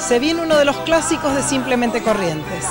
Se viene uno de los clásicos de Simplemente Corrientes.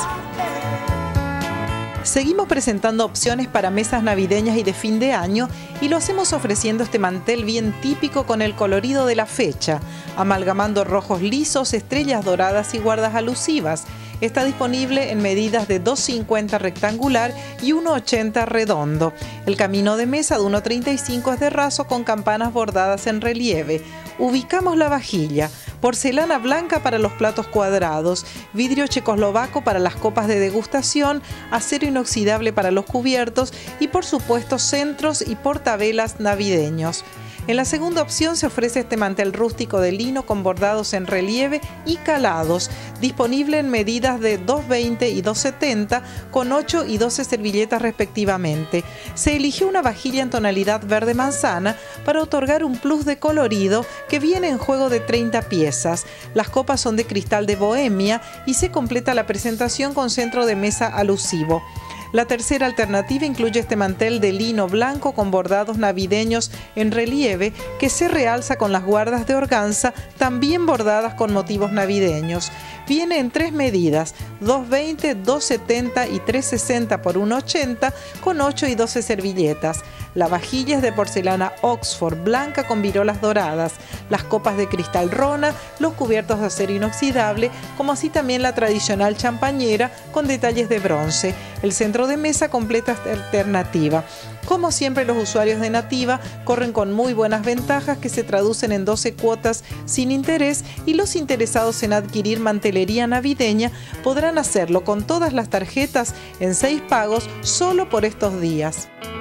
Seguimos presentando opciones para mesas navideñas y de fin de año y lo hacemos ofreciendo este mantel bien típico con el colorido de la fecha, amalgamando rojos lisos, estrellas doradas y guardas alusivas. Está disponible en medidas de 2,50 rectangular y 1,80 redondo. El camino de mesa de 1,35 es de raso con campanas bordadas en relieve. Ubicamos la vajilla, porcelana blanca para los platos cuadrados, vidrio checoslovaco para las copas de degustación, acero inoxidable para los cubiertos y por supuesto centros y portavelas navideños. En la segunda opción se ofrece este mantel rústico de lino con bordados en relieve y calados, disponible en medidas de 2,20 y 2,70 con 8 y 12 servilletas respectivamente. Se eligió una vajilla en tonalidad verde manzana para otorgar un plus de colorido que viene en juego de 30 piezas. Las copas son de cristal de Bohemia y se completa la presentación con centro de mesa alusivo. La tercera alternativa incluye este mantel de lino blanco con bordados navideños en relieve que se realza con las guardas de organza también bordadas con motivos navideños. Viene en 3 medidas, 2,20, 2,70 y 3,60 por 1,80 con 8 y 12 servilletas. La vajilla es de porcelana Oxford blanca con virolas doradas, las copas de cristal Rona, los cubiertos de acero inoxidable, como así también la tradicional champañera con detalles de bronce. El centro de mesa completa esta alternativa. Como siempre, los usuarios de Nativa corren con muy buenas ventajas que se traducen en 12 cuotas sin interés y los interesados en adquirir mantelería navideña podrán hacerlo con todas las tarjetas en 6 pagos solo por estos días.